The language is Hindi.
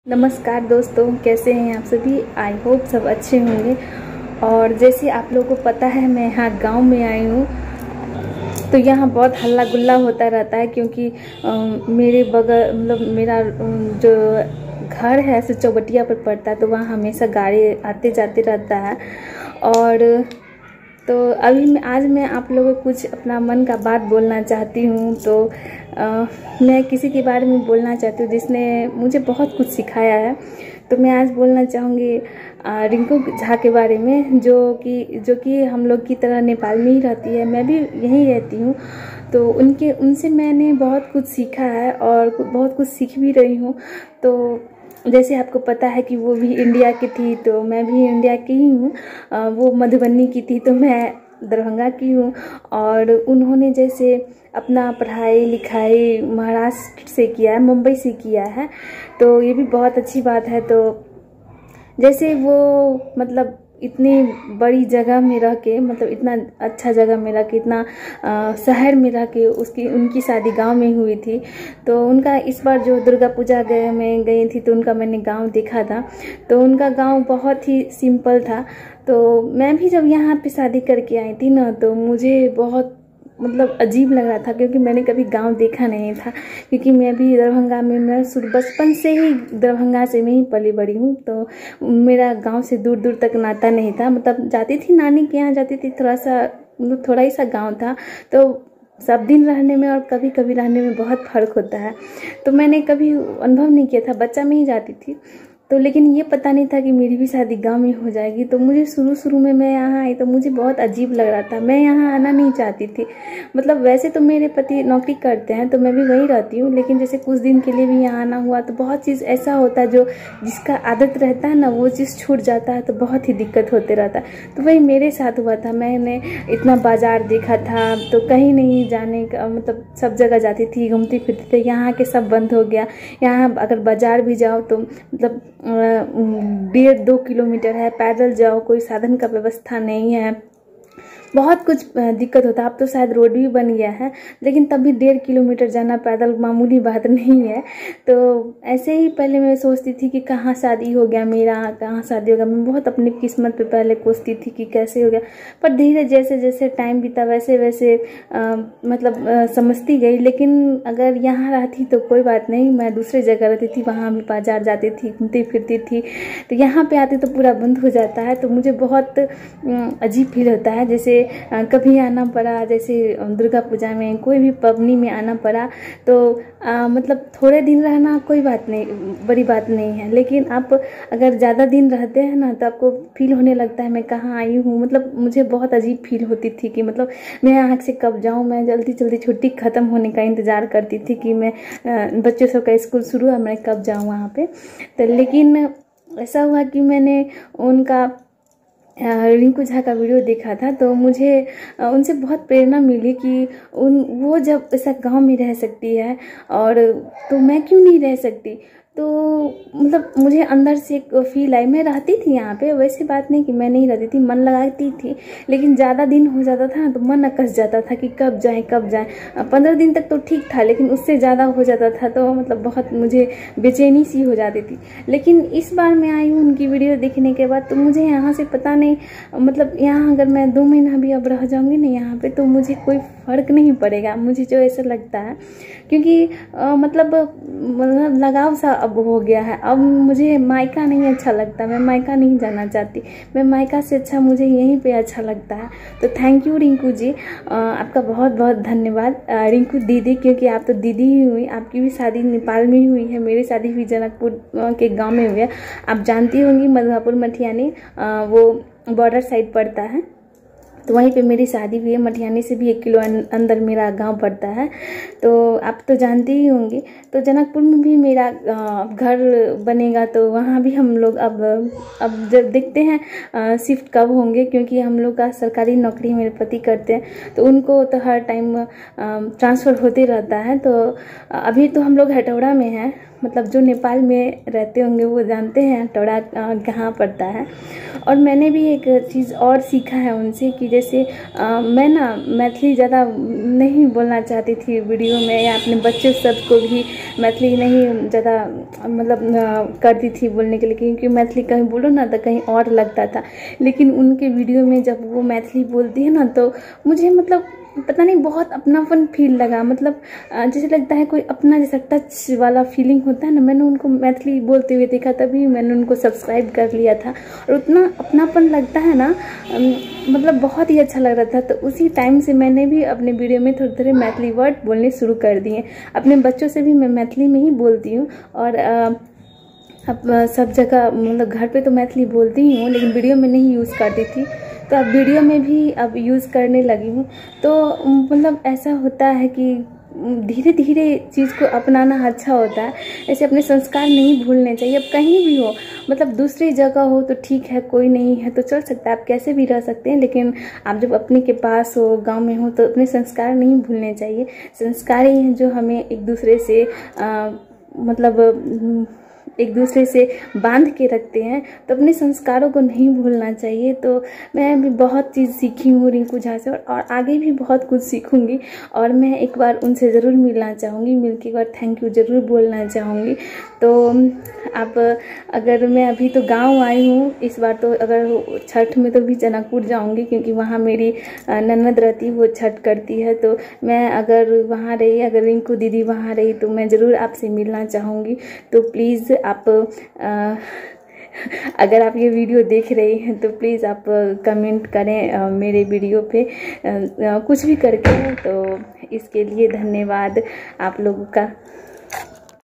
नमस्कार दोस्तों, कैसे हैं आप सभी। आई होप सब अच्छे होंगे। और जैसे आप लोगों को पता है, मैं यहाँ गांव में आई हूँ, तो यहाँ बहुत हल्ला गुल्ला होता रहता है क्योंकि मेरे बगल मतलब मेरा जो घर है ऐसे चौबटिया पर पड़ता है, तो वहाँ हमेशा गाड़ी आते जाते रहता है। और तो अभी आज मैं आप लोगों को कुछ अपना मन का बात बोलना चाहती हूँ। तो मैं किसी के बारे में बोलना चाहती हूँ जिसने मुझे बहुत कुछ सिखाया है। तो मैं आज बोलना चाहूँगी रिंकू झा के बारे में, जो कि हम लोग की तरह नेपाल में ही रहती है। मैं भी यहीं रहती हूँ, तो उनसे मैंने बहुत कुछ सीखा है और बहुत कुछ सीख भी रही हूँ। तो जैसे आपको पता है कि वो भी इंडिया की थी, तो मैं भी इंडिया की ही हूँ। वो मधुबनी की थी, तो मैं दरभंगा की हूँ। और उन्होंने जैसे अपना पढ़ाई लिखाई महाराष्ट्र से किया है, मुंबई से किया है, तो ये भी बहुत अच्छी बात है। तो जैसे वो मतलब इतनी बड़ी जगह में रह के, मतलब इतना अच्छा जगह में रह के, इतना शहर में रह के उनकी शादी गांव में हुई थी। तो उनका इस बार जो दुर्गा पूजा में गई थी, तो उनका मैंने गांव देखा था। तो उनका गांव बहुत ही सिंपल था। तो मैं भी जब यहाँ पे शादी करके आई थी ना, तो मुझे बहुत मतलब अजीब लग रहा था क्योंकि मैंने कभी गांव देखा नहीं था। क्योंकि मैं भी दरभंगा में, मैं बचपन से ही दरभंगा से मैं ही पली बड़ी हूँ, तो मेरा गांव से दूर दूर तक नाता नहीं था। मतलब जाती थी नानी के यहाँ, जाती थी, थोड़ा ही सा गाँव था। तो सब दिन रहने में और कभी कभी रहने में बहुत फ़र्क होता है। तो मैंने कभी अनुभव नहीं किया था, बच्चा में ही जाती थी। तो लेकिन ये पता नहीं था कि मेरी भी शादी गांव में हो जाएगी। तो मुझे शुरू में मैं यहाँ आई तो मुझे बहुत अजीब लग रहा था। मैं यहाँ आना नहीं चाहती थी। मतलब वैसे तो मेरे पति नौकरी करते हैं, तो मैं भी वहीं रहती हूँ, लेकिन जैसे कुछ दिन के लिए भी यहाँ आना हुआ तो बहुत चीज़ ऐसा होता है जो जिसका आदत रहता है ना, वो चीज़ छूट जाता है, तो बहुत ही दिक्कत होते रहता है। तो वही मेरे साथ हुआ था। मैंने इतना बाजार देखा था, तो कहीं नहीं जाने का, मतलब सब जगह जाती थी, घूमती फिरती थी। यहाँ के सब बंद हो गया। यहाँ अगर बाजार भी जाओ तो मतलब 1.5-2 किलोमीटर है, पैदल जाओ, कोई साधन का व्यवस्था नहीं है, बहुत कुछ दिक्कत होता है। अब तो शायद रोड भी बन गया है, लेकिन तब भी 1.5 किलोमीटर जाना पैदल मामूली बात नहीं है। तो ऐसे ही पहले मैं सोचती थी कि कहाँ शादी हो गया मेरा, कहाँ शादी हो गया। मैं बहुत अपनी किस्मत पे पहले कोसती थी कि कैसे हो गया। पर धीरे जैसे जैसे टाइम बीता वैसे वैसे समझती गई। लेकिन अगर यहाँ रहती तो कोई बात नहीं, मैं दूसरी जगह रहती थी, वहाँ भी बाजार जाती थी, घूमती फिरती थी। तो यहाँ पे आती तो पूरा बंद हो जाता है, तो मुझे बहुत अजीब फील होता है। जैसे कभी आना पड़ा, जैसे दुर्गा पूजा में, कोई भी पबनी में आना पड़ा, तो मतलब थोड़े दिन रहना कोई बात नहीं, बड़ी बात नहीं है। लेकिन आप अगर ज़्यादा दिन रहते हैं ना, तो आपको फील होने लगता है मैं कहाँ आई हूँ। मतलब मुझे बहुत अजीब फील होती थी कि मतलब मैं यहाँ से कब जाऊँ। मैं जल्दी जल्दी छुट्टी ख़त्म होने का इंतज़ार करती थी कि मैं बच्चों सब का स्कूल शुरू है, मैं कब जाऊँ वहाँ पे। तो लेकिन ऐसा हुआ कि मैंने उनका रिंकू झा का वीडियो देखा था, तो मुझे उनसे बहुत प्रेरणा मिली कि वो जब ऐसा गांव में रह सकती है, और तो मैं क्यों नहीं रह सकती। तो मतलब मुझे अंदर से एक फील आई। मैं रहती थी यहाँ पे, वैसी बात नहीं कि मैं नहीं रहती थी, मन लगाती थी, लेकिन ज़्यादा दिन हो जाता था तो मन अकस जाता था कि कब जाएं कब जाएं। 15 दिन तक तो ठीक था, लेकिन उससे ज़्यादा हो जाता था तो मतलब बहुत मुझे बेचैनी सी हो जाती थी। लेकिन इस बार मैं आई हूँ उनकी वीडियो देखने के बाद, तो मुझे यहाँ से पता नहीं, मतलब यहाँ अगर मैं 2 महीना भी अब रह जाऊँगी ना यहाँ पे, तो मुझे कोई फ़र्क नहीं पड़ेगा, मुझे जो ऐसा लगता है। क्योंकि मतलब लगाव सा अब हो गया है। अब मुझे मायका नहीं अच्छा लगता, मैं मायका नहीं जाना चाहती। मैं मायका से अच्छा मुझे यहीं पे अच्छा लगता है। तो थैंक यू रिंकू जी, आपका बहुत बहुत धन्यवाद। रिंकू दीदी, क्योंकि आप तो दीदी ही हुई, आपकी भी शादी नेपाल में ही हुई है, मेरी शादी भी जनकपुर के गाँव में हुई है। आप जानती होंगी मधुआपुर मठियानी, वो बॉर्डर साइड पड़ता है, तो वहीं पे मेरी शादी हुई है। मठियानी से भी 1 किलो अंदर मेरा गांव पड़ता है, तो आप तो जानते ही होंगे। तो जनकपुर में भी मेरा घर बनेगा, तो वहाँ भी हम लोग अब जब देखते हैं शिफ्ट कब होंगे, क्योंकि हम लोग का सरकारी नौकरी मेरे पति करते हैं, तो उनको तो हर टाइम ट्रांसफ़र होते रहता है। तो अभी तो हम लोग हटौड़ा में हैं, मतलब जो नेपाल में रहते होंगे वो जानते हैं टोरा कहाँ पड़ता है। और मैंने भी एक चीज़ और सीखा है उनसे कि जैसे मैं ना मैथिली ज़्यादा नहीं बोलना चाहती थी वीडियो में, या अपने बच्चे सब को भी मैथिली नहीं ज़्यादा मतलब करती थी बोलने के लिए, क्योंकि मैथिली कहीं बोलो ना तो कहीं और लगता था। लेकिन उनके वीडियो में जब वो मैथिली बोलती है ना तो मुझे मतलब पता नहीं बहुत अपनापन फील लगा, मतलब जैसे लगता है कोई अपना जैसा टच वाला फीलिंग होता है ना। मैंने उनको मैथिली बोलते हुए देखा, तभी मैंने उनको सब्सक्राइब कर लिया था, और उतना अपनापन लगता है ना, मतलब बहुत ही अच्छा लग रहा था। तो उसी टाइम से मैंने भी अपने वीडियो में थोड़े थोड़े मैथिली वर्ड बोलने शुरू कर दिए। अपने बच्चों से भी मैं मैथिली में ही बोलती हूँ, और अब सब जगह मतलब घर पे तो मैथिली बोलती ही हूँ, लेकिन वीडियो में नहीं यूज़ करती थी, तो अब वीडियो में भी अब यूज़ करने लगी हूँ। तो मतलब ऐसा होता है कि धीरे धीरे चीज़ को अपनाना अच्छा होता है। ऐसे अपने संस्कार नहीं भूलने चाहिए। अब कहीं भी हो, मतलब दूसरी जगह हो तो ठीक है, कोई नहीं है तो चल सकता है, आप कैसे भी रह सकते हैं, लेकिन आप जब अपने के पास हो, गांव में हो, तो अपने संस्कार नहीं भूलने चाहिए। संस्कार ही हैं जो हमें एक दूसरे से मतलब एक दूसरे से बांध के रखते हैं, तो अपने संस्कारों को नहीं भूलना चाहिए। तो मैं भी बहुत चीज़ सीखी हूँ रिंकू झा से, और आगे भी बहुत कुछ सीखूंगी, और मैं एक बार उनसे ज़रूर मिलना चाहूँगी। मिल के एक बार थैंक यू ज़रूर बोलना चाहूँगी। तो अब अगर मैं अभी तो गांव आई हूँ इस बार, तो अगर छठ में तो भी जनकपुर जाऊँगी, क्योंकि वहाँ मेरी ननद रहती, वो छठ करती है। तो मैं अगर वहाँ रही, अगर रिंकू दीदी वहाँ रही, तो मैं ज़रूर आपसे मिलना चाहूँगी। तो प्लीज़ आप अगर आप ये वीडियो देख रहे हैं तो प्लीज़ आप कमेंट करें मेरे वीडियो पे कुछ भी करके। तो इसके लिए धन्यवाद आप लोगों का।